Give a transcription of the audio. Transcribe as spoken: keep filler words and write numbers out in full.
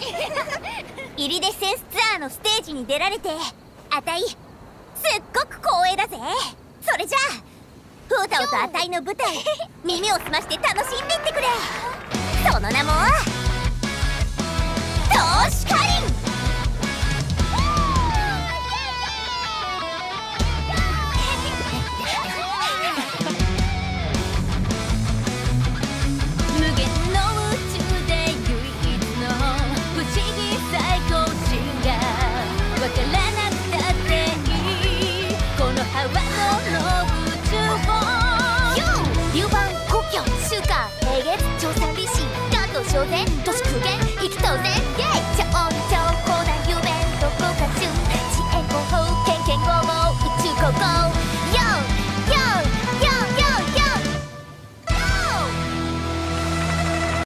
イリデッセンスツアーのステージに出られてあたいすっごく光栄だぜ。それじゃあフータオとあたいの舞台耳を澄まして楽しんでいってくれ。その名も投資カリン。無限の宇宙で唯一の不思議最高値がわからなくたっていいこのハワの宇宙を流番故郷週間平月調査利子関東小前都市